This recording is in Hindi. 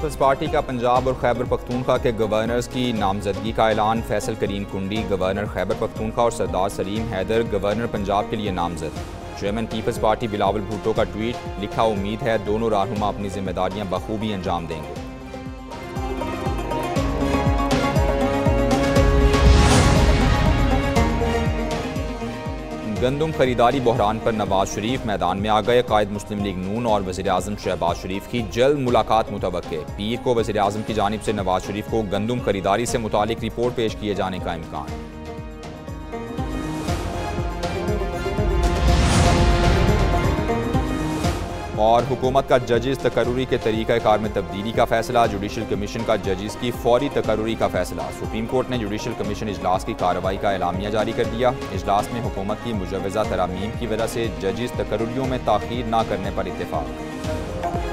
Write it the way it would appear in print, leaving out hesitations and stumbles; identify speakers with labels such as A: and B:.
A: पीपल्स पार्टी का पंजाब और खैबर पख्तूनख्वा के गवर्नर्स की नामजदगी का ऐलान। फैसल करीम कुंडी गवर्नर खैबर पख्तूनख्वा और सरदार सलीम हैदर गवर्नर पंजाब के लिए नामजद। Chairman peoples party Bilawal Bhutto का ट्वीट, लिखा उम्मीद है दोनों रहनुमा अपनी जिम्मेदारियां बखूबी अंजाम देंगे। गंदम खरीदारी बहरान पर नवाज शरीफ मैदान में आ गए। कायद मुस्लिम लीग नून और वज़ीर आज़म शहबाज शरीफ की जल्द मुलाकात मुतवक्के। पीर को वज़ीर आज़म की जानिब से नवाज शरीफ को गंदम खरीदारी से मुतालिक रिपोर्ट पेश किए जाने का इम्कान। और हुकूमत का जजेस तकर्रुरी के तरीक़ाकार में तब्दीली का फैसला। जुडिशल कमीशन का जजेस की फौरी तकर्रुरी का फैसला। सुप्रीम कोर्ट ने जुडिशल कमीशन इजलास की कार्रवाई का एलामिया जारी कर दिया। इजलास में हुकूमत की मुजव्वज़ा तरामीम की वजह से जजेस तकर्रुरियों में ताख़ीर न करने पर इत्तेफाक।